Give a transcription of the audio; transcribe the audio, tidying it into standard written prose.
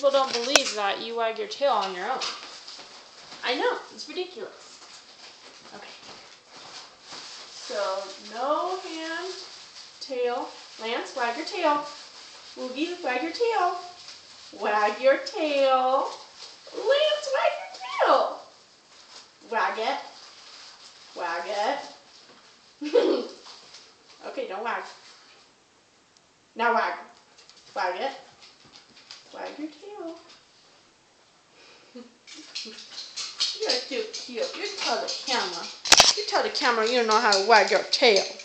people don't believe that you wag your tail on your own. I know, it's ridiculous. Okay. So, no hand, tail. Lance, wag your tail. Woogie, wag your tail. Wag your tail. Lance, wag your tail. Wag it. Wag it. Okay, don't wag. Now wag. Wag it. Wag your tail. You're too cute. You tell the camera. You know how to wag your tail.